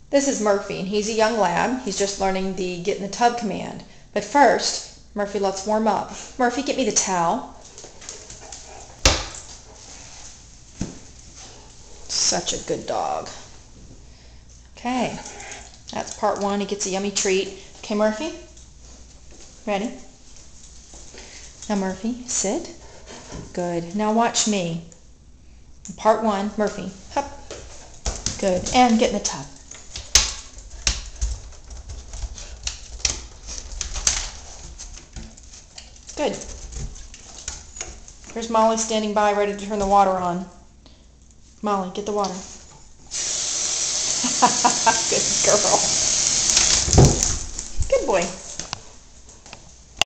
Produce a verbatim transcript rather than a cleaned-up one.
This is Murphy, and he's a young lab. He's just learning the get in the tub command. But first, Murphy, let's warm up. Murphy, get me the towel. Such a good dog. Okay, that's part one. He gets a yummy treat. Okay, Murphy? Ready? Now, Murphy, sit. Good. Now watch me. Part one, Murphy. Hup. Good. And get in the tub. Good. Here's Molly standing by, ready to turn the water on. Molly, get the water. Good girl. Good boy.